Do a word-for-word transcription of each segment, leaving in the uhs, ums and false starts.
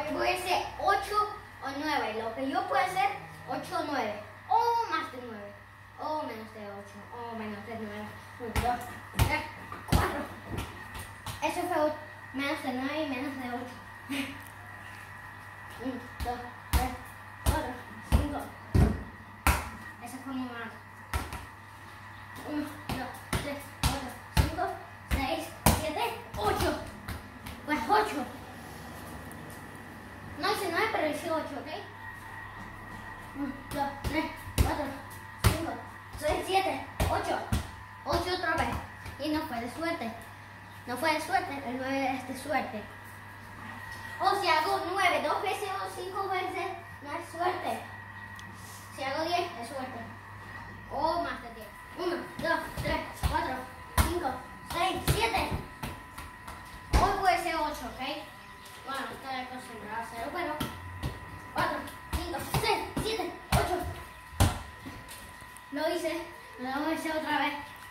que puede ser ocho o nueve. Lo que yo puedo hacer, ocho o nueve. O más de nueve. O menos de ocho. O menos de nueve. uno, dos, tres, cuatro. Eso fue menos de nueve y menos de ocho. uno, dos, tres, cuatro, cinco. Eso fue muy mal. uno, dos, tres, cuatro, cinco, seis, siete, ocho. Pues ocho. No hice nueve, pero hice ocho, ¿ok? uno, dos, tres, cuatro, cinco, seis, siete, ocho. ocho otra vez. Y no fue de suerte. No fue de suerte, el nueve es de suerte. O si hago nueve dos veces o cinco veces, no es suerte. Si hago diez, es suerte. O más de diez. uno, dos, tres, cuatro, cinco, seis, siete. Hoy puede ser ocho, ¿ok? Bueno, estoy acostumbrado a hacerlo, pero cuatro, cinco, seis, siete, ocho. Lo hice, lo voy a hacer otra vez.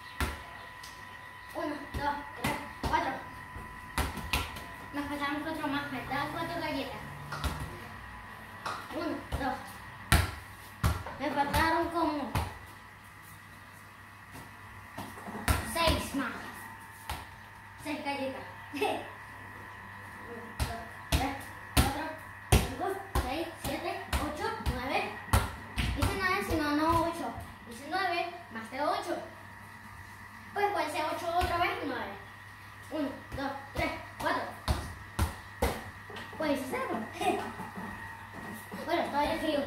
uno, dos, tres, cuatro. Me faltaron cuatro más, me dan cuatro galletas. uno, dos. Me faltaron como seis más. seis galletas. uno, dos, tres, cuatro, cinco, seis, siete, ocho, nueve. Hice nueve, si no, no ocho. Hice nueve más de ocho. Pues puede ser ocho otra vez y nueve. uno, dos, tres, cuatro. Puedes hacerlo. Bueno, todavía frío.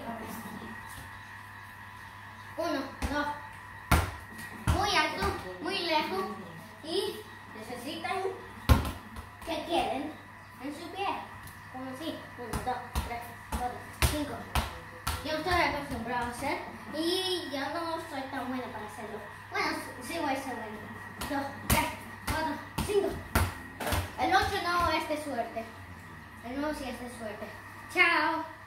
uno, dos. Muy alto, muy lejos. Y necesitan que queden en su pie. Como así. uno, dos, tres, cuatro, cinco. Yo estoy acostumbrado a hacer y yo no soy tan buena para hacerlo. Bueno, sí voy a ser bueno. dos, tres, cuatro, cinco. El ocho no es de suerte. El nueve sí es de suerte. Chao.